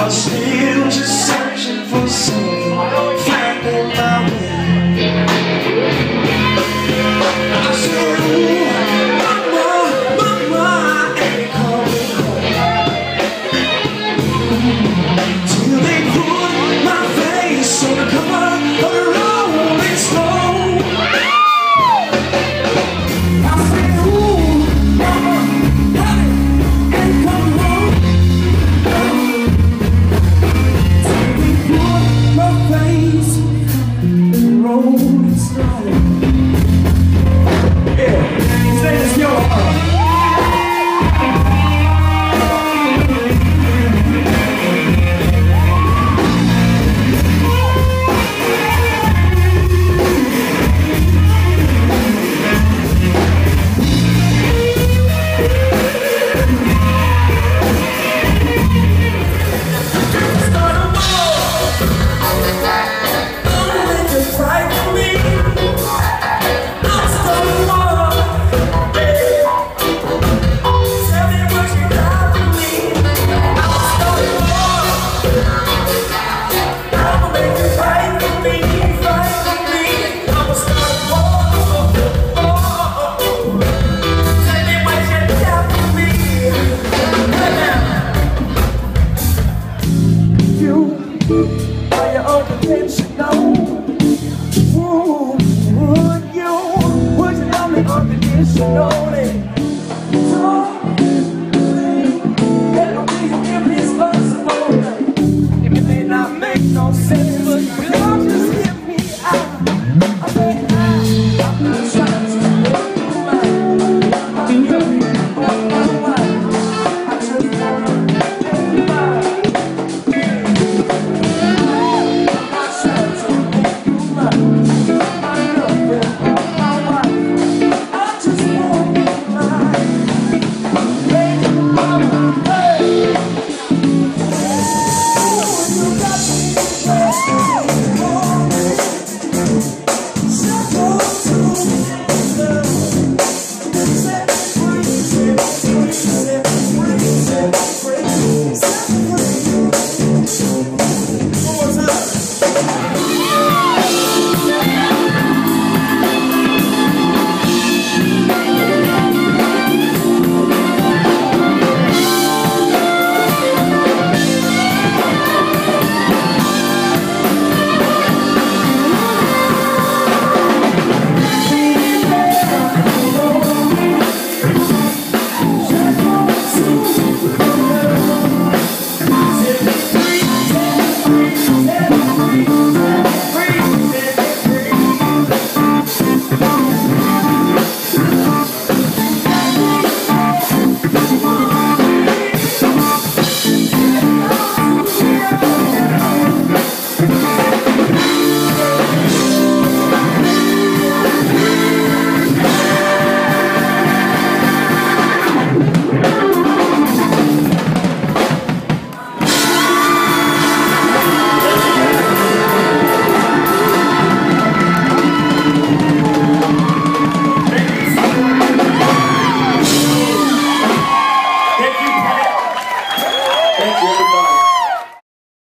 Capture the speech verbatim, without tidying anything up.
I'm still just searching for something, finding my way. I said, ooh, mama, mama, ain't coming home. Till they put my face on the cover of the Rolling Stone. I said, ooh, mama, honey, ain't coming home. Till they put my face in the Rolling Stone. Yeah, say this, yo. Are you unconditional? Ooh, would you, would you love me unconditional?